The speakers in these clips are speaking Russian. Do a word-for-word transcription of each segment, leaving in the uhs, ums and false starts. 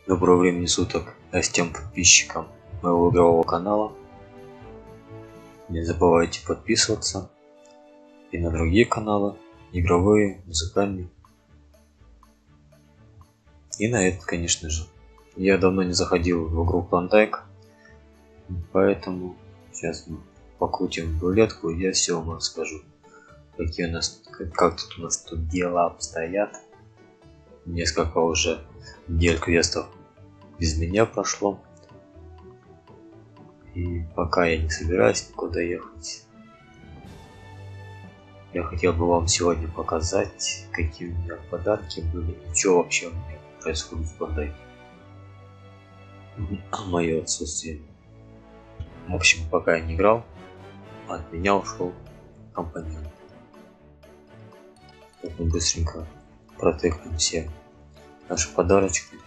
Доброго времени суток гостям, подписчикам моего игрового канала. Не забывайте подписываться и на другие каналы, игровые, музыкальные. И на этот, конечно же. Я давно не заходил в игру Клондайк, поэтому сейчас мы покрутим рулетку, и я все вам расскажу, какие у нас, как тут у нас тут дела обстоят. Несколько уже недель квестов без меня прошло, и пока я не собираюсь никуда ехать, я хотел бы вам сегодня показать, какие у меня подарки были и что вообще у меня происходит в Клондайке. Мое отсутствие. В общем, пока я не играл, от меня ушел компаньон. Вот мы быстренько протыкаем все наши подарочки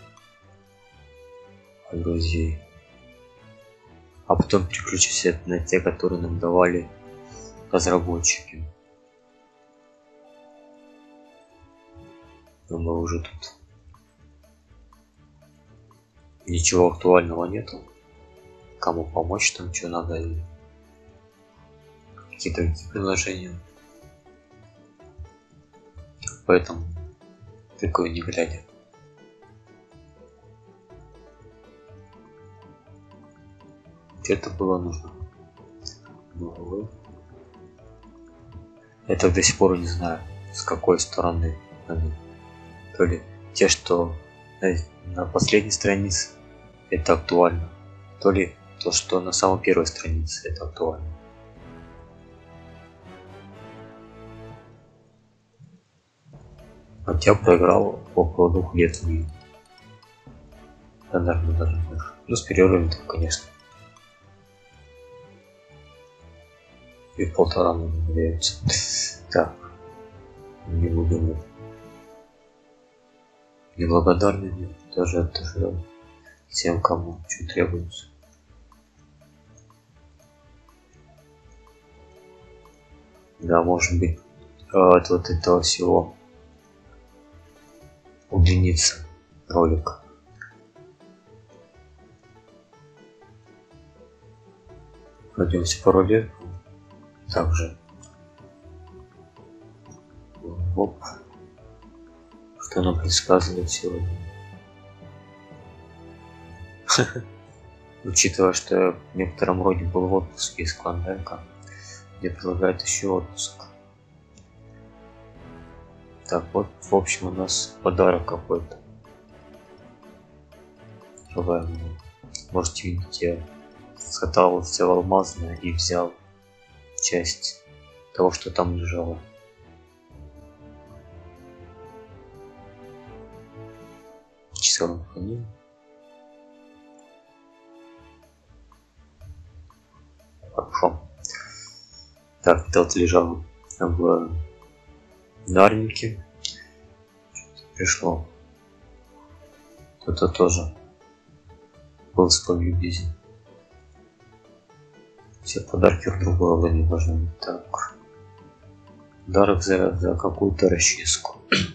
от друзей, а потом переключимся на те, которые нам давали разработчики. Но мы уже тут ничего актуального нету. Кому помочь там, что надо, или какие-то другие предложения. Поэтому такое не глядя. Это было нужно. Но это до сих пор не знаю, с какой стороны они. То ли те, что на последней странице, это актуально, то ли то, что на самой первой странице, это актуально. Хотя проиграл около двух лет в ней. Да, наверное, даже больше. Ну, с перерывами, конечно. И полтора надеется. Так. Не буду. Неблагодарный, даже отдохнем всем, кому что требуется. Да, может быть, от вот этого всего удлинится ролик. Пройдемся по рулетку. Также. Оп. Что нам предсказывает сегодня? Учитывая, что я в некотором роде был в отпуске из Клондайка, где предлагают еще отпуск. Так, вот, в общем, у нас подарок какой-то. Можете видеть, я скатался в алмазное и взял часть того, что там лежало. Часовой хранил. Хорошо. Так, это вот лежал в нарнике. Пришло. Это тоже был столь любезен. Все подарки в другой лоне должны быть. Так. Подарок за, за какую-то расческу.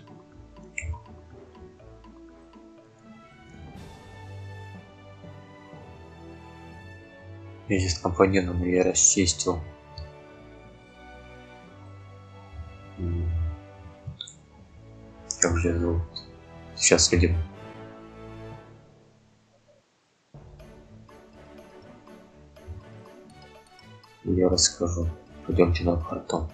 Я здесь компаньоном я расчистил. Как же зовут? Сейчас видим. Я расскажу. Пойдемте на карту.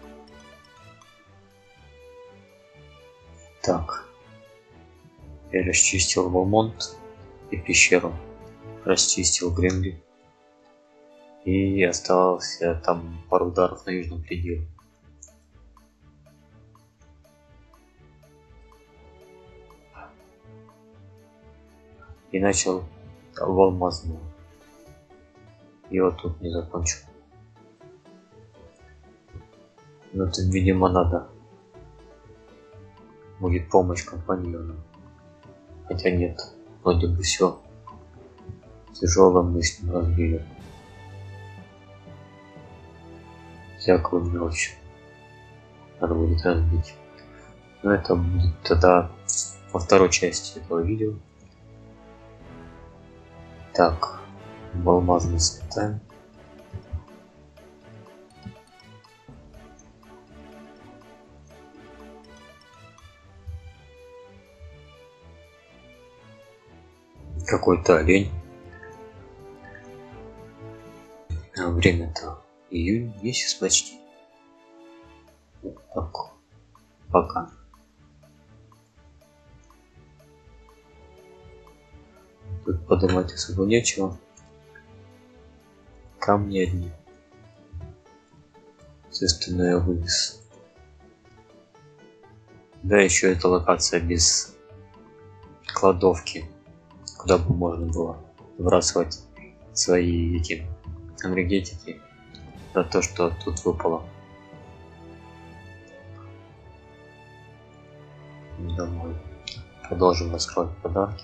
Так. Я расчистил Волмонт и пещеру. Расчистил Гренли. И остался там пару ударов на южном пределе. И начал в алмазную. И вот тут не закончил. Но тут, видимо, надо будет помощь компаньона. Хотя нет, вроде бы все. Тяжелым мыслям разбили. Всякую мелочь надо будет разбить. Но это будет тогда во второй части этого видео. Так, в алмазный ставим. Какой-то олень. А время-то июнь месяц почти. Так, пока. Тут подумать особо нечего. Камни одни. Все остальное вывез. Да, еще эта локация без кладовки, куда бы можно было выбрасывать свои эти энергетики за то, что тут выпало. Домой. Продолжим раскрывать подарки.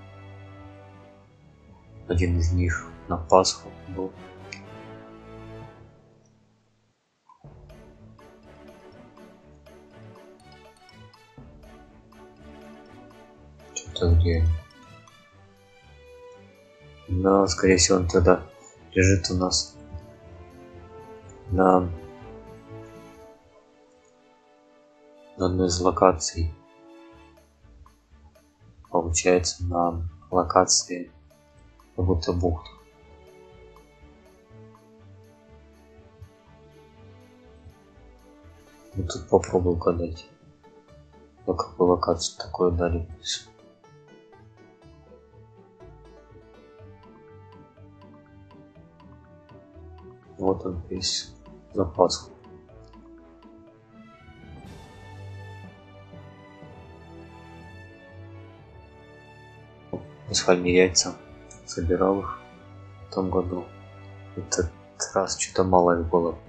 Один из них на Пасху был. Что-то где? Но, скорее всего, он тогда лежит у нас на, на одной из локаций. Получается, на локации как будто бухта. Вот тут попробую угадать. Ну, какую локацию такое дали. Вот он весь запас. Асфальтные яйца. Собирал их в том году. Этот раз что-то мало их было.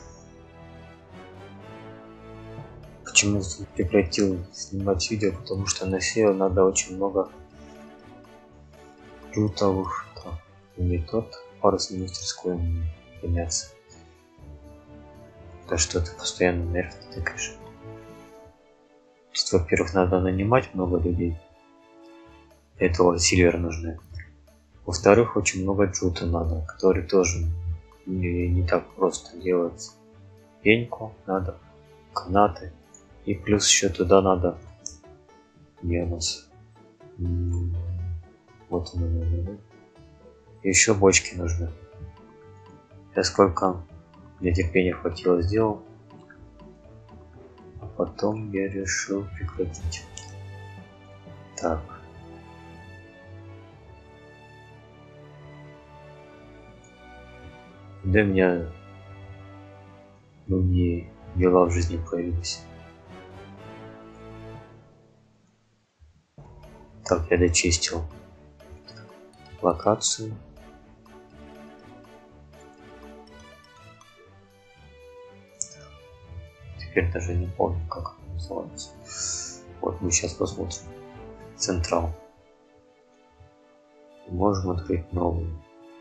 Почему прекратил снимать видео? Потому что на сео надо очень много лютовых. Не тот парусную мастерскую гоняться. Да что ты постоянно наверх тыкаешь. Во-первых, надо нанимать много людей. Для этого сильвер нужны. Во-вторых, очень много джута надо, который тоже не, не так просто делается. Пеньку надо, канаты. И плюс еще туда надо. Где у нас? Вот он. Еще бочки нужны. Я сколько мне терпения хватило, сделал. А потом я решил прекратить. Так. Да у меня другие дела в жизни появились. Так, я дочистил локацию. Теперь даже не помню, как это называется. Вот мы сейчас посмотрим. Централ. Можем открыть новую.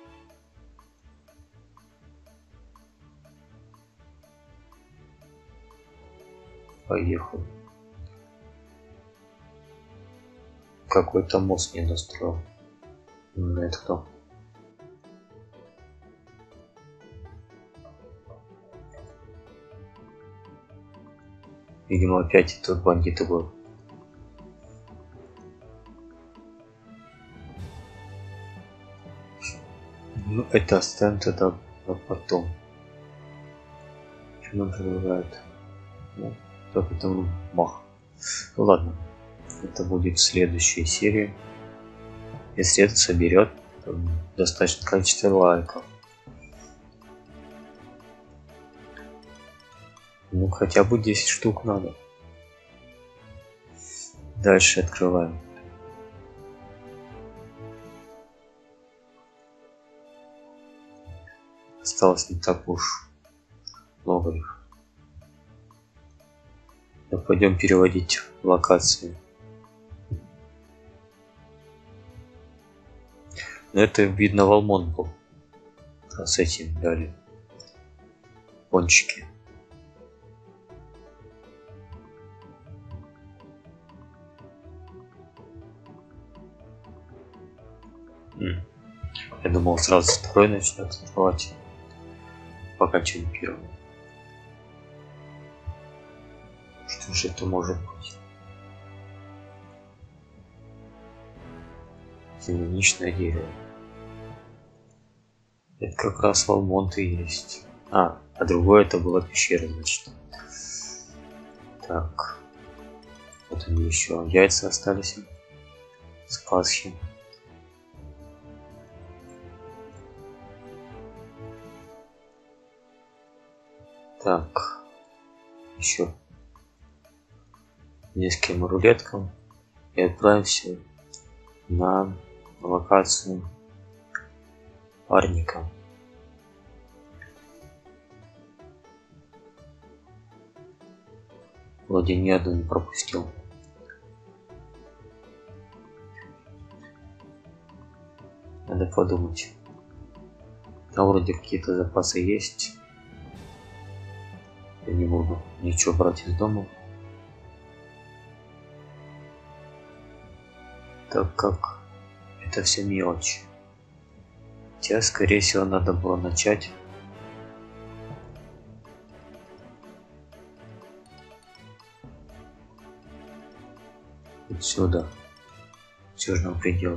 Поехали. Какой-то мост не достроил. Это кто? Видимо, опять тут бандиты был. Ну, это оставим тогда на потом. Что нам предлагают? Ну, только там мах. Ну ладно. Это будет в следующей серии. Если это соберет достаточное количество лайков. Ну, хотя бы десять штук надо. Дальше открываем. Осталось не так уж много их. Но пойдем переводить локации. Но это видно Валмон был. А с этим дали пончики. Я думал, сразу второй начнет открывать по окончанию первого. Что же это может быть? Земляничное дерево. Это как раз Валмонт и есть. А, а другое это была пещера, значит. Так. Вот они еще. Яйца остались с Пасхи. Так. Еще нескольким рулеткам. И отправимся на локацию парника. Вроде ни одну не пропустил. Надо подумать. Там вроде какие-то запасы есть. Я не буду ничего брать из дома. Так как это все мелочь. Хотя, скорее всего, надо было начать отсюда, с южного предела.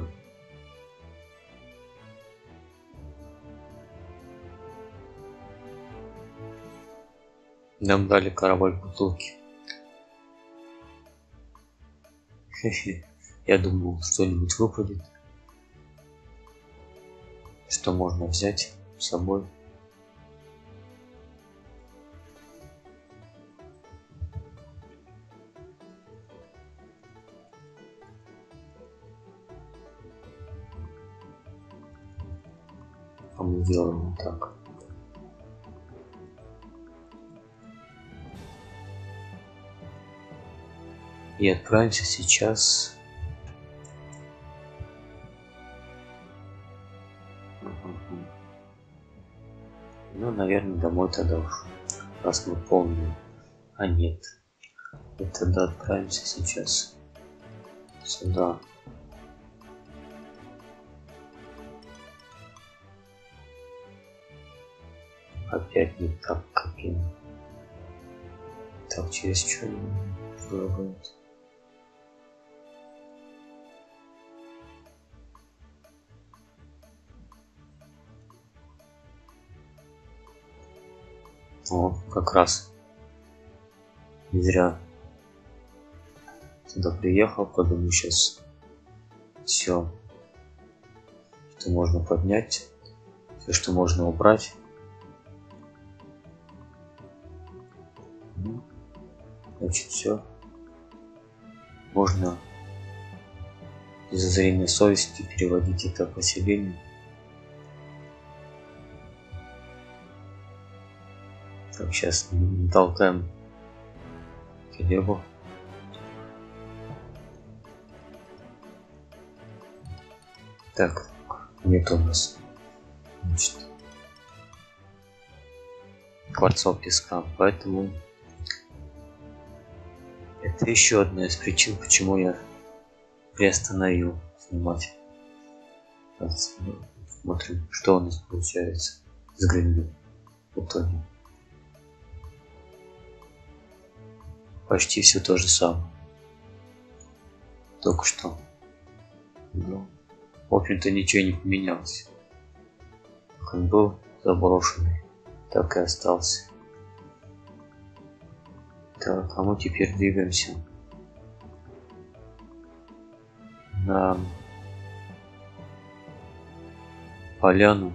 Нам дали корабль бутылки. Я думал, что-нибудь выпадет, что можно взять с собой. А мы делаем вот так. И отправимся сейчас. Ну, наверное, домой тогда уж, раз мы помним. А нет. И тогда отправимся сейчас сюда. Опять не так копим. Так, через что будет? О, как раз. Не зря сюда приехал, подумаю сейчас все, что можно поднять, все, что можно убрать. Значит, все можно без зазрения совести переводить это поселение. Так, сейчас толкаем телегу. Так, нет у нас, значит, кварцового песка, поэтому это еще одна из причин, почему я приостановил снимать. Смотрим, что у нас получается с гринью в итоге. Почти все то же самое. Только что. Ну, в общем-то ничего не поменялось. Как был заброшенный, так и остался. Так, а мы теперь двигаемся на поляну.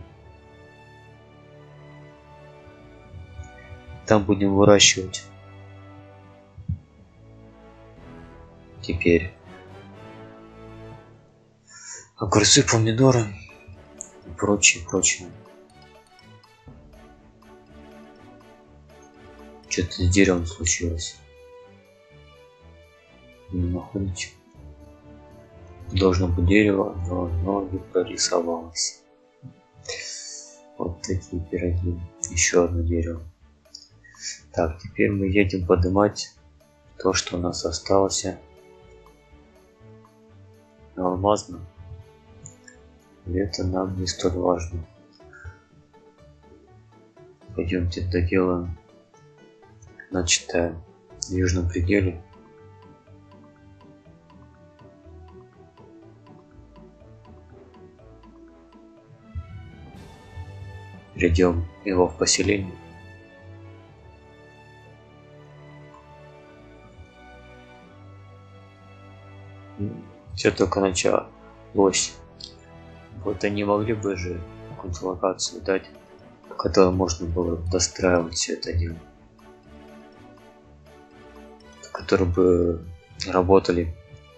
Там будем выращивать теперь огурцы, помидоры и прочее, прочее. Что-то с деревом случилось. Не находите? Должно быть дерево, но оно не прорисовалось. Вот такие пироги. Еще одно дерево. Так, теперь мы едем поднимать то, что у нас осталось на алмазном. Это нам не столь важно. Пойдемте доделаем начатое в южном пределе. Перейдем его в поселение. Все только началось. Вот они могли бы же какую-нибудь локацию дать, в которой можно было достраивать все это дело, в которой бы работали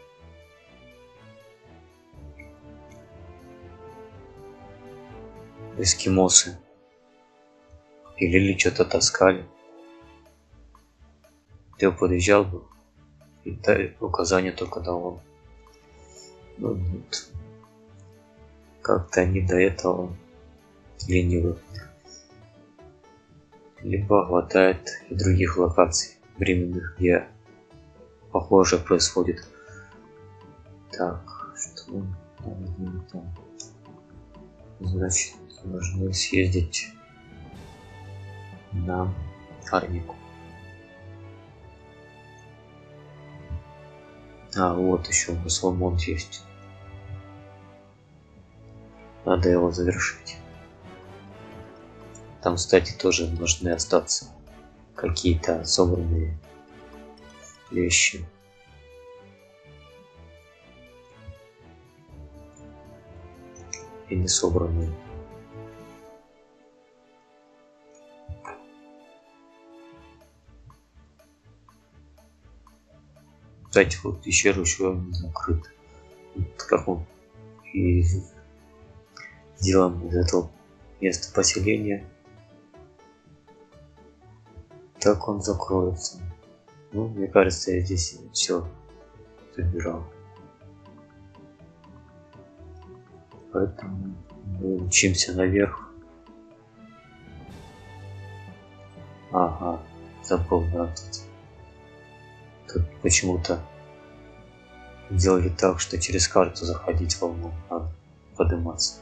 эскимосы, пилили, что-то таскали. Ты подъезжал бы и указания только давал. Ну, нет. Как-то они до этого ленивы. Либо хватает и других локаций временных, где похоже происходит. Так, что там? Значит, должны съездить на Арнику. А, вот еще Басломонт есть. Надо его завершить. Там, кстати, тоже должны остаться какие-то собранные вещи. И не собранные. Кстати, вот пещера еще не закрыта. Вот как он и сделан из этого места поселения, так он закроется. Ну, мне кажется, я здесь все забирал. Поэтому мы мчимся наверх. Ага, забыл, да, тут. Тут почему-то сделали так, что через карту заходить волну надо подниматься.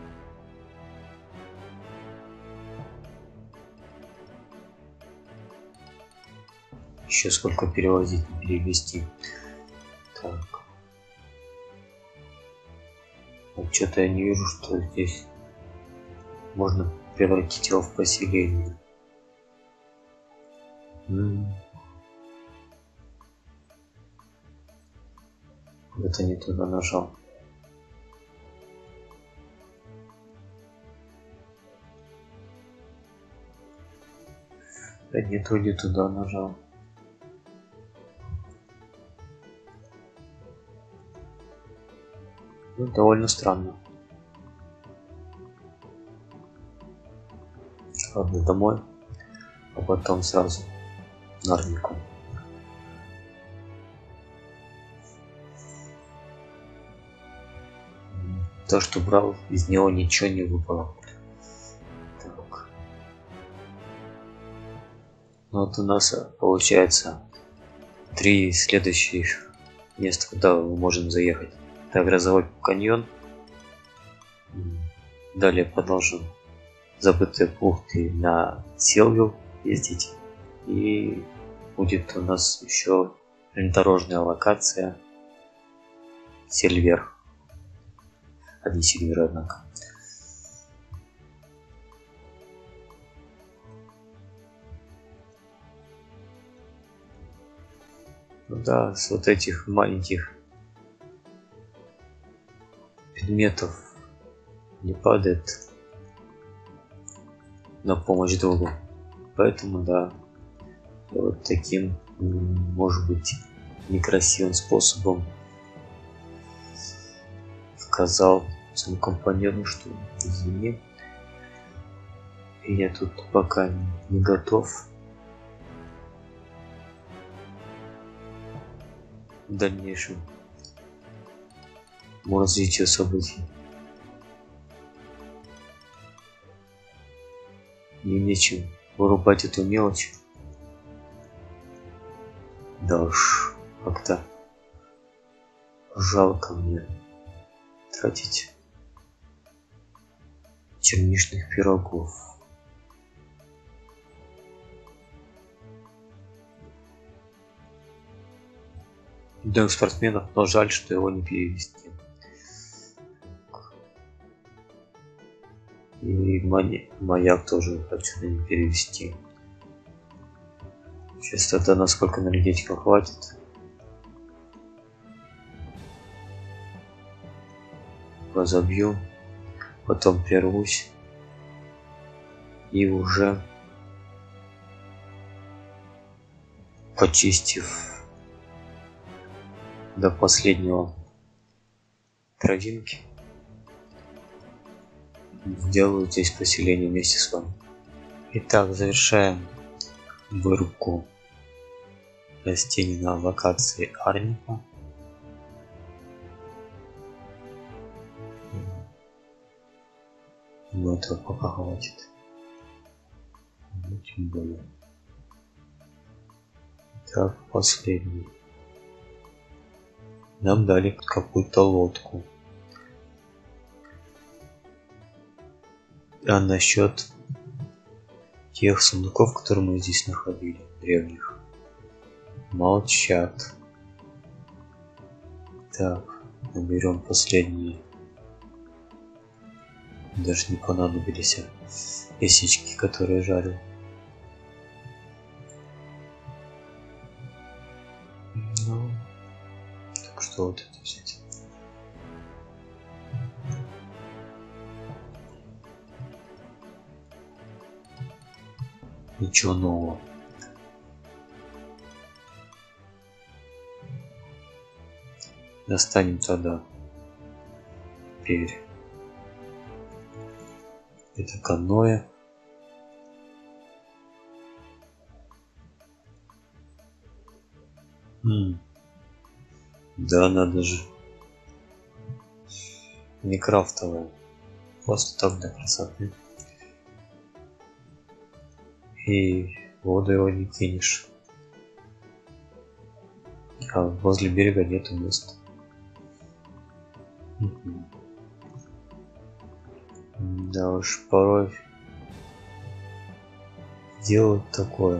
Еще сколько перевозить, перевести. Так. Вот что-то я не вижу, что здесь можно превратить его в поселение. М-м. Это не туда нажал. Да не то, не туда нажал. Ну, довольно странно. Ладно, домой, а потом сразу на Арнику. То, что брал, из него ничего не выпало. Так. Ну, вот у нас получается три следующих места, куда мы можем заехать. Это Грозовой каньон. Далее продолжим забытые бухты на Силвил ездить. И будет у нас еще железнодорожная локация Сильвер. Одни Сильверы, однако. Ну да, с вот этих маленьких предметов не падает на помощь другу. Поэтому да, вот таким, может быть, некрасивым способом сказал своему компаньону, что извини, я тут пока не готов к дальнейшему развитию событий. Мне нечем вырубать эту мелочь. Да уж, как-то жалко мне тратить черничных пирогов. Дом спортсменов, но жаль, что его не перевести. И маяк тоже хочу не перевести. Сейчас это насколько энергетика хватит. Разобью, потом прервусь и уже почистив до последнего травинки, сделаю здесь поселение вместе с вами. Итак, завершаем вырубку растений на локации Арника. Но этого пока хватит. Ну, тем более. Так, последний. Нам дали какую-то лодку. А насчет тех сундуков, которые мы здесь находили, древних, молчат. Так, наберем последние. Даже не понадобились ясички, которые жарил. Ну, так что вот это взять. Ничего нового. Достанем тогда теперь это каноэ. М. Да, надо же. Не крафтовая. Просто так для красоты. И в воду его не кинешь. А возле берега нету места. Да уж, порой делают такое,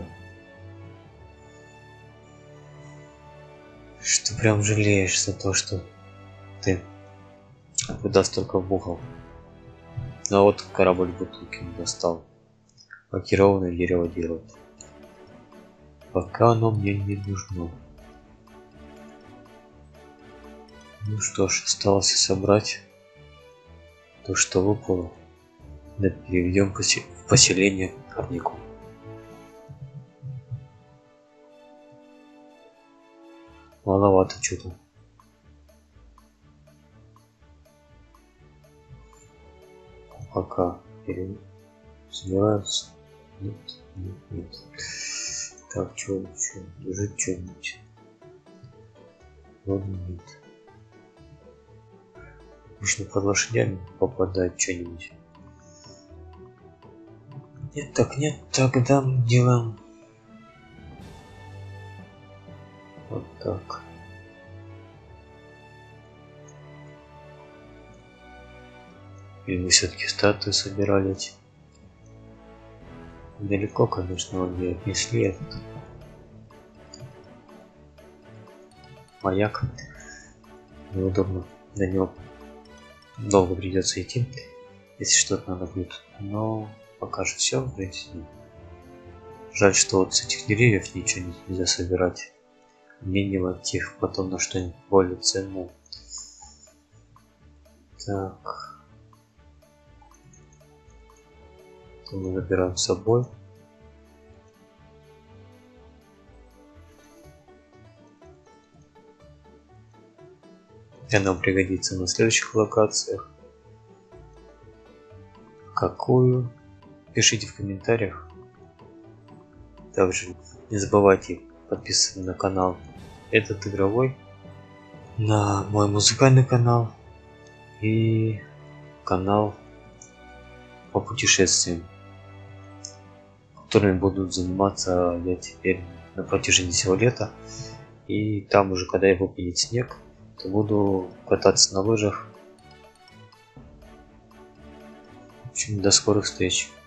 что прям жалеешь за то, что ты куда столько вбухал. Ну вот корабль Бутылкин достал. Лакированное дерево делать. Пока оно мне не нужно. Ну что ж, осталось собрать то, что выпало. Да переведем в поселение Арнику. Маловато что-то. Пока собираются. Нет, нет, нет. Так, что еще? Лежит что-нибудь. Вроде нет. Обычно под лошадями попадает что-нибудь. Нет, так нет, тогда мы делаем вот так. Или мы все-таки статуи собирали эти? Далеко, конечно, они отнесли этот маяк. Неудобно до него долго придется идти, если что-то надо будет. Но пока же все, в принципе. Жаль, что вот с этих деревьев ничего нельзя собирать. Обменивать их потом на что-нибудь более ценное. Так. Это мы забираем с собой. И нам пригодится на следующих локациях. Какую? Пишите в комментариях. Также не забывайте подписываться на канал этот игровой, на мой музыкальный канал и канал по путешествиям, которыми буду заниматься я теперь на протяжении всего лета. И там уже, когда я выпадет снег, то буду кататься на лыжах общем, до скорых встреч.